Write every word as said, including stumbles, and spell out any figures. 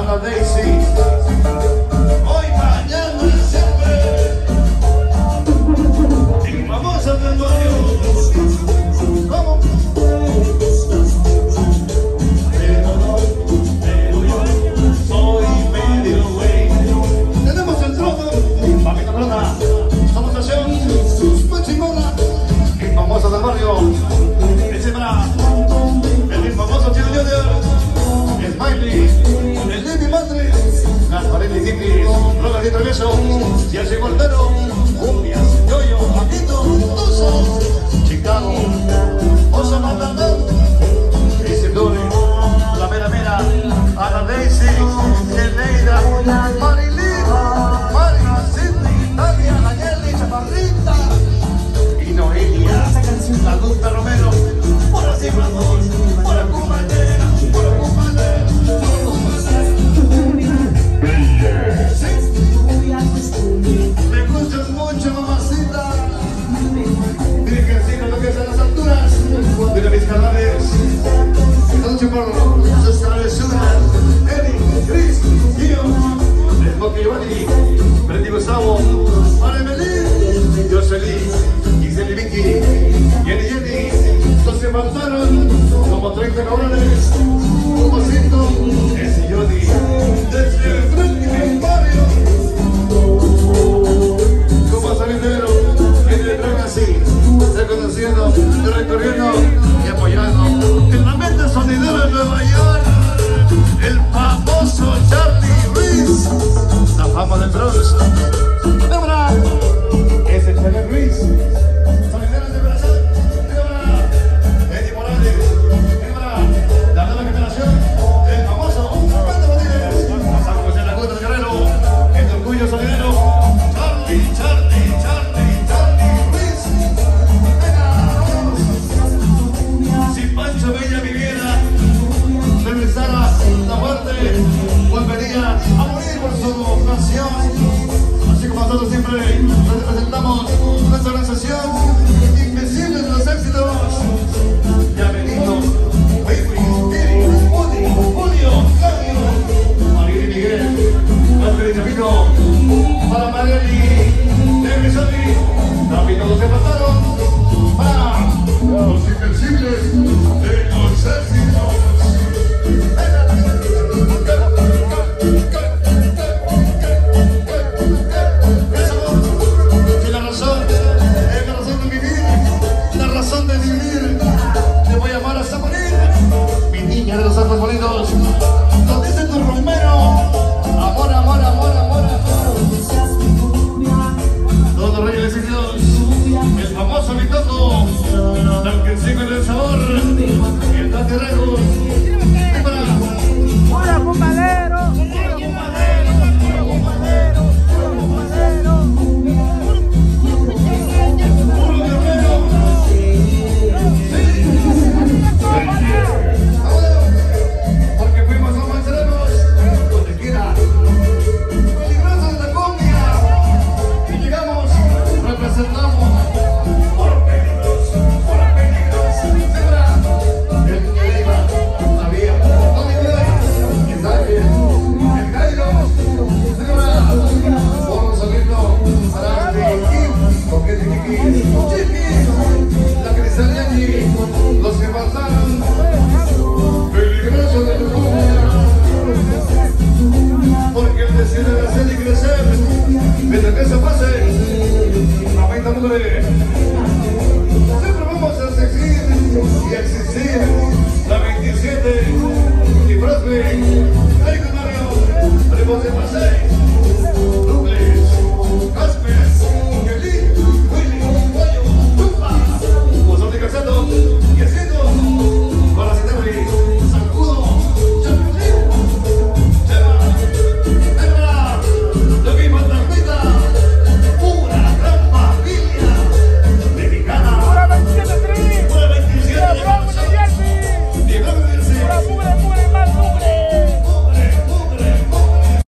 Ana Daisy. Hoy, mañana, siempre. Y vamos a del barrio. ¿Cómo? Pero no, pero yo soy medio güey. Tenemos el trono, Papi Cabrona. Somos nación, muy chingona. Y famosa del barrio. Ese para el famoso Chino Junior. Smiley, el Levi Madre, Gasparín y Kiki, Robert y Travieso, Jesse Voltero, Cumbias, Yoyo, Paquito, Tuzo, Chicago, Oso Matandón, Isidore, La Mera Mera, Ana Daisy, Eneida, Marilyn, María, Sidney, Tania, Nayeli, Chaparrita y Noelia, la Dusta Romero, por así Blandón, por la Cumbandera, por la Cumbandera. Me gustas mucho, mamacita. Miren que sí, lo que es a las alturas. Mira mis canales. Esta noche por sus canales Sugar, Eric, Chris, Gio, el Boque Giovanni, Freddy Gustavo, Mare Melín, Jocelyn, Giseli Vicky, Jenny Jenny. Los que faltaron como treinta cabrones. Un pasito, ese Johnny. Desde el frente del barrio. Como salidero, en el tren así, reconociendo, recorriendo y apoyando. El ambiente sonidero de Nueva York, el famoso Charlie Ruiz, la fama del Bronx. ¡Débora! Es el Charlie Ruiz, sonidero de Brasil. ¡Débora! Eddie Morales, ¡Débora! La nueva generación, el famoso Fernando Rodríguez, pasamos en la Cuesta del Guerrero, el orgullo sonidero. Charlie, Charlie, Charlie, Charlie Ruiz. Venga. Si Pancho Villa viviera, regresara la muerte, volvería a morir por su nación. Así como nosotros siempre representamos nuestra organización, Invencibles de los Éxitos. Ya venimos, Baby, Kiri, Woody, Julio, Claudio, María y Miguel, Oscar y Chapito, para Marieli, David Sony, también todos se pasaron para los Invencibles de los Éxitos. Si la razón es la razón de vivir, la razón de vivir, te voy a amar hasta morir. Mi niña de los ojos bonitos, lo dice tu Romero. Amor, amor, amor, amor. Todos los reyes decididos, el famoso Vitoco, el que sigue el sabor, el Tati Rejos. ¡Hola, compadero! ¡Hola, compadero! ¡Hola, compadero! ¡Hola, compadero! ¡Puro guerrero! Porque fuimos como extremos, donde quiera. Peligrosos de la cumbia. Y llegamos, representamos. Por peligroso, por peligroso. Sebra, el niño Leiva, Javier, Tony Blanc, Isabel, el Jairo, Sebra, por Solito, Arante, Kim, Coquete Kiki, Chiqui, la Crisaliani, los que faltaron. Peligroso de la cumbia. Porque el deseo de nacer y crecer, mientras que eso pase, aumenta el número. Siempre vamos a exigir y existir la veintisiete y Prospe, Rico Mario, Primo de Pasey.